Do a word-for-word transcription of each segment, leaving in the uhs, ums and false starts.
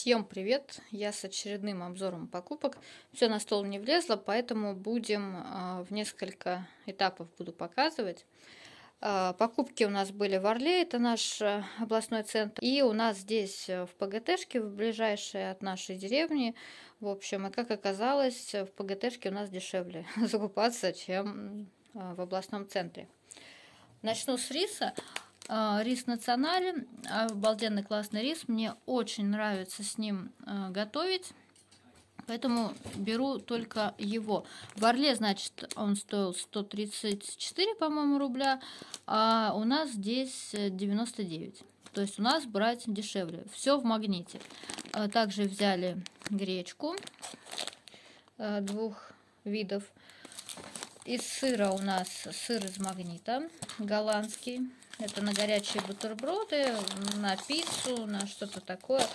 Всем привет! Я с очередным обзором покупок. Все на стол не влезло, поэтому будем а, в несколько этапов буду показывать. А, покупки у нас были в Орле, это наш а, областной центр. И у нас здесь в ПГТшке, в ближайшей от нашей деревни. В общем, и как оказалось, в ПГТшке у нас дешевле закупаться, чем а, в областном центре. Начну с риса. Рис националь, обалденный классный рис, мне очень нравится с ним готовить, поэтому беру только его. В Орле, значит, он стоил сто тридцать четыре, по-моему, рубля, а у нас здесь девяносто девять. То есть у нас брать дешевле. Все в Магните. Также взяли гречку двух видов. Из сыра у нас сыр из Магнита, голландский. Это на горячие бутерброды, на пиццу, на что-то такое.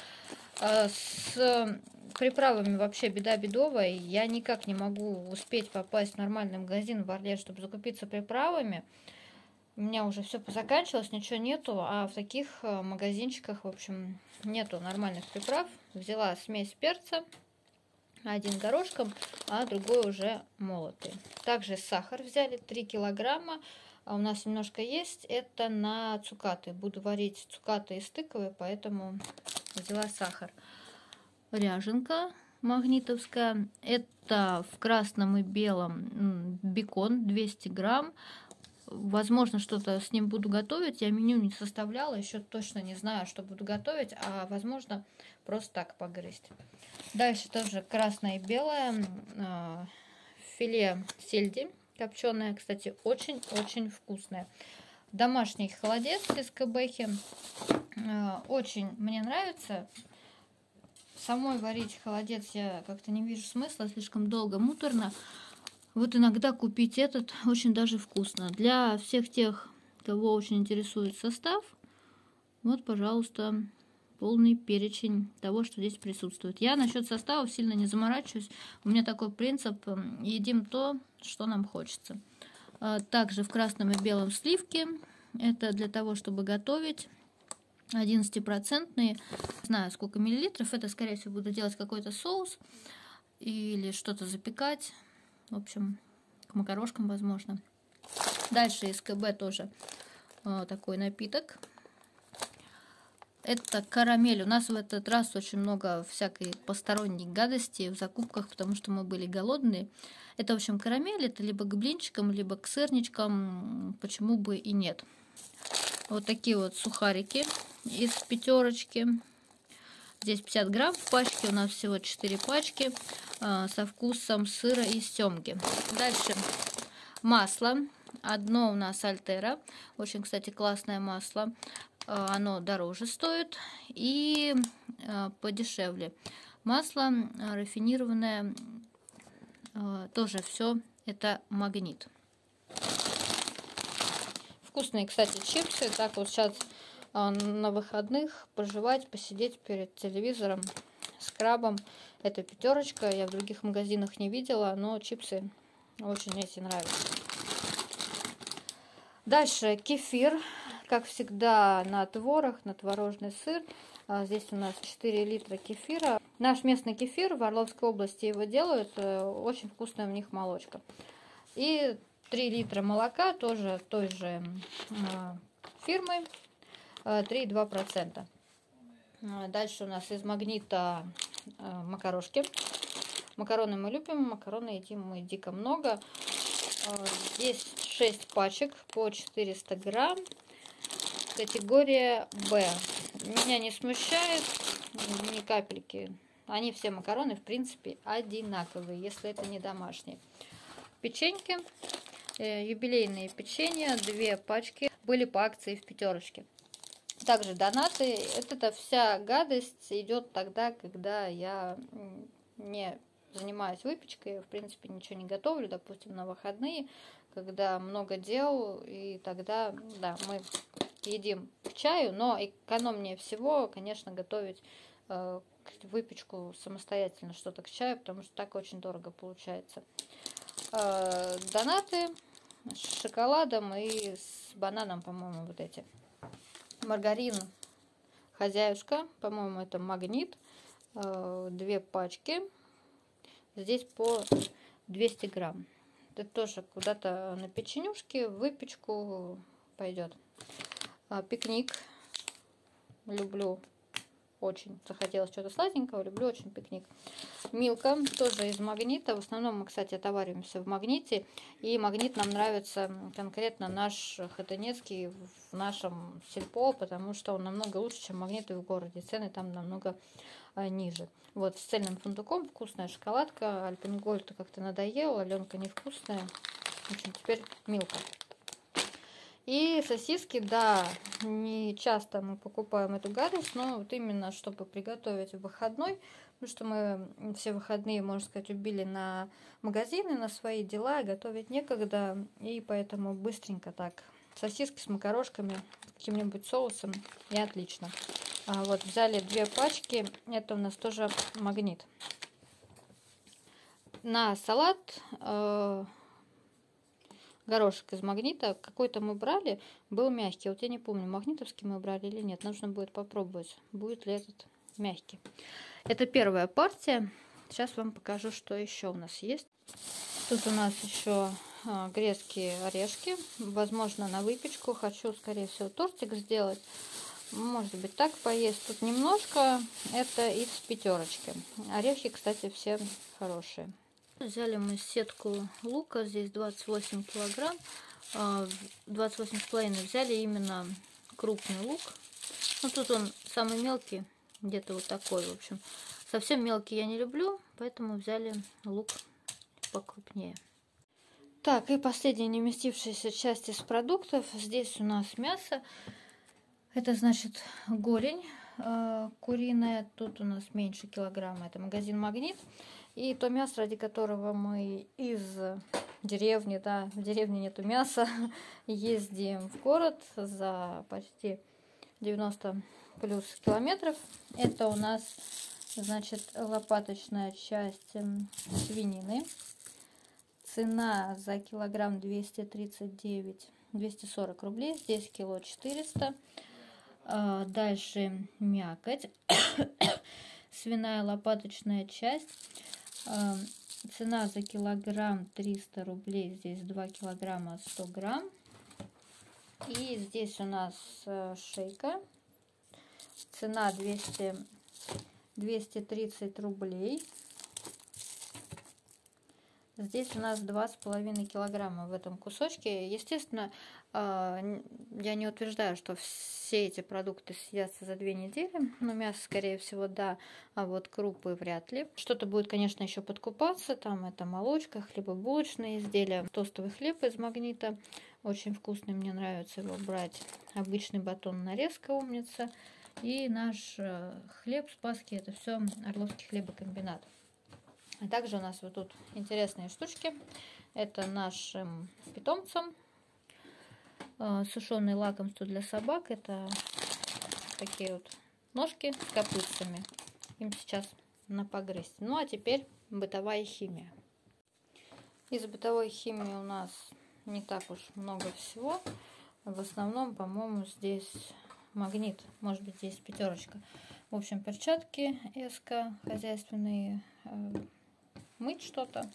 С приправами вообще беда бедовая. Я никак не могу успеть попасть в нормальный магазин в Орле, чтобы закупиться приправами. У меня уже все позаканчивалось, ничего нету. А в таких магазинчиках, в общем, нету нормальных приправ. Взяла смесь перца. Один горошком, а другой уже молотый. Также сахар взяли три килограмма. А у нас немножко есть. Это на цукаты. Буду варить цукаты из тыковой, поэтому взяла сахар. Ряженка магнитовская. Это в красном и белом бекон двести грамм. Возможно, что-то с ним буду готовить. Я меню не составляла, еще точно не знаю, что буду готовить, а возможно просто так погрызть. Дальше тоже красное и белое. Филе сельди копченое, кстати, очень-очень вкусное. Домашний холодец из КБХи. Очень мне нравится. Самой варить холодец я как-то не вижу смысла, слишком долго, муторно. Вот иногда купить этот очень даже вкусно. Для всех тех, кого очень интересует состав, вот, пожалуйста, полный перечень того, что здесь присутствует. Я насчет состава сильно не заморачиваюсь. У меня такой принцип: едим то, что нам хочется. Также в красном и белом сливки. Это для того, чтобы готовить. одиннадцатипроцентные. Не знаю, сколько миллилитров. Это, скорее всего, буду делать какой-то соус или что-то запекать. В общем, к макарошкам, возможно. Дальше из КБ тоже э, такой напиток. Это карамель. У нас в этот раз очень много всякой посторонней гадости в закупках, потому что мы были голодные. Это, в общем, карамель. Это либо к блинчикам, либо к сырничкам. Почему бы и нет. Вот такие вот сухарики из пятерочки. Здесь пятьдесят грамм в пачке, у нас всего четыре пачки э, со вкусом сыра и семги. Дальше масло. Одно у нас Альтера. Очень, кстати, классное масло. Э, оно дороже стоит и э, подешевле. Масло э, рафинированное. Э, тоже все это Магнит. Вкусные, кстати, чипсы. Так вот сейчас на выходных пожевать, посидеть перед телевизором с крабом. Это пятерочка. Я в других магазинах не видела, но чипсы очень эти нравятся. Дальше кефир. Как всегда, на творог, на творожный сыр. Здесь у нас четыре литра кефира. Наш местный кефир, в Орловской области его делают. Очень вкусная у них молочка. И три литра молока, тоже той же фирмы. три и два процента. Дальше у нас из Магнита макарошки. Макароны мы любим, макароны едим мы дико много. Здесь шесть пачек по четыреста грамм. Категория Б. Меня не смущает ни капельки. Они все макароны, в принципе, одинаковые, если это не домашние. Печеньки. Юбилейные печенья. Две пачки были по акции в пятерочке. Также донаты. Эта вся гадость идет тогда, когда я не занимаюсь выпечкой, в принципе, ничего не готовлю, допустим, на выходные, когда много дел, и тогда, да, мы едим к чаю, но экономнее всего, конечно, готовить э, выпечку самостоятельно, что-то к чаю, потому что так очень дорого получается. Э, донаты с шоколадом и с бананом, по-моему, вот эти. Маргарин хозяюшка, по-моему, это Магнит. две пачки. Здесь по двести грамм. Это тоже куда-то на печенюшки, выпечку пойдет. Пикник. Люблю очень. Захотелось что-то сладенького. Люблю очень пикник. Милка тоже из Магнита. В основном мы, кстати, отовариваемся в Магните. И Магнит нам нравится конкретно наш Хотынецкий в нашем сельпо, потому что он намного лучше, чем Магниты в городе. Цены там намного ниже. Вот, с цельным фундуком, вкусная шоколадка. Альпенгольд как-то надоел, Аленка невкусная. В общем, теперь Милка. И сосиски, да, не часто мы покупаем эту гадость, но вот именно чтобы приготовить в выходной, потому что мы все выходные, можно сказать, убили на магазины, на свои дела, готовить некогда, и поэтому быстренько так. Сосиски с макарошками, каким-нибудь соусом, и отлично. А вот взяли две пачки, это у нас тоже Магнит. На салат э, горошек из Магнита какой-то мы брали, был мягкий. Вот я не помню, магнитовский мы брали или нет, нужно будет попробовать, будет ли этот мягкий. Это первая партия. Сейчас вам покажу, что еще у нас есть. Тут у нас еще э, грецкие орешки, возможно, на выпечку. Хочу, скорее всего, тортик сделать. Может быть, так поесть. Тут немножко. Это из пятерочки. Орехи, кстати, все хорошие. Взяли мы сетку лука. Здесь двадцать восемь килограмм. двадцать восемь с половиной. Взяли именно крупный лук. Ну, тут он самый мелкий. Где-то вот такой, в общем. Совсем мелкий я не люблю. Поэтому взяли лук покрупнее. Так, и последняя не вместившаяся часть из продуктов. Здесь у нас мясо. Это значит голень э, куриная, тут у нас меньше килограмма, это магазин Магнит. И то мясо, ради которого мы из деревни, да, в деревне нету мяса, ездим в город за почти девяносто плюс километров. Это у нас, значит, лопаточная часть свинины. Цена за килограмм двести тридцать девять, двести сорок рублей, здесь кило четыреста. Дальше мякоть, свиная лопаточная часть, цена за килограмм триста рублей, здесь два килограмма сто грамм. И здесь у нас шейка, цена двести, двести тридцать рублей. Здесь у нас два с половиной килограмма в этом кусочке. Естественно, я не утверждаю, что все эти продукты съедятся за две недели. Но мясо, скорее всего, да, а вот крупы вряд ли. Что-то будет, конечно, еще подкупаться. Там это молочка, хлебобулочные изделия. Тостовый хлеб из Магнита. Очень вкусный, мне нравится его брать. Обычный батон нарезка умница. И наш хлеб Спасский, это все Орловский хлебокомбинат. А также у нас вот тут интересные штучки. Это нашим питомцам. Сушеные лакомства для собак. Это такие вот ножки с копытцами. Им сейчас на погрызть. Ну а теперь бытовая химия. Из бытовой химии у нас не так уж много всего. В основном, по-моему, здесь Магнит. Может быть, здесь пятерочка. В общем, перчатки эско хозяйственные. Мыть что-то.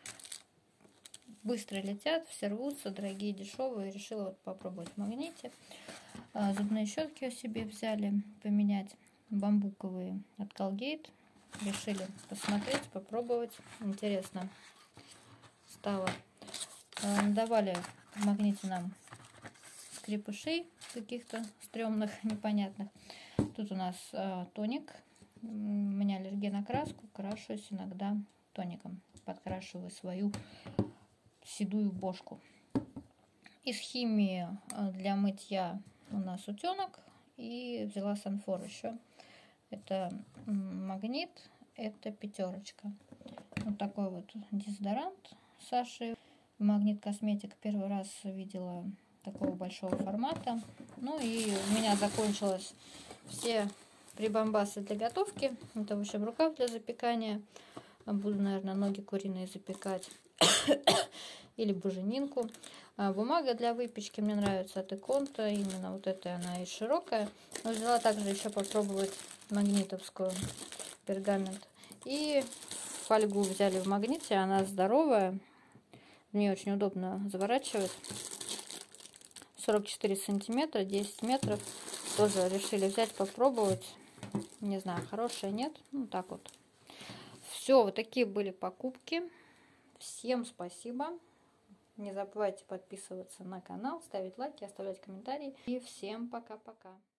Быстро летят, все рвутся, дорогие, дешевые. Решила вот попробовать в Магните. Зубные щетки у себе взяли поменять. Бамбуковые от Colgate. Решили посмотреть, попробовать. Интересно стало. Давали в Магните нам скрепышей каких-то стрёмных, непонятных. Тут у нас тоник. У меня аллергия на краску. Крашусь иногда тоником. Подкрашиваю свою седую бошку. Из химии для мытья у нас утенок. И взяла Санфор еще. Это Магнит. Это пятерочка. Вот такой вот дезодорант Саши. Магнит Косметик. Первый раз видела такого большого формата. Ну и у меня закончилось все прибамбасы для готовки. Это, в общем, рукав для запекания. Буду, наверное, ноги куриные запекать. Или буженинку. Бумага для выпечки мне нравится от Эконта. Именно вот эта она и широкая. Но взяла также еще попробовать магнитовскую пергамент. И фольгу взяли в магните, она здоровая. В нее очень удобно заворачивать. сорок четыре сантиметра, десять метров. Тоже решили взять, попробовать. Не знаю, хорошая, нет. Ну, так вот. Все, вот такие были покупки. Всем спасибо. Не забывайте подписываться на канал, ставить лайки, оставлять комментарии. И всем пока-пока.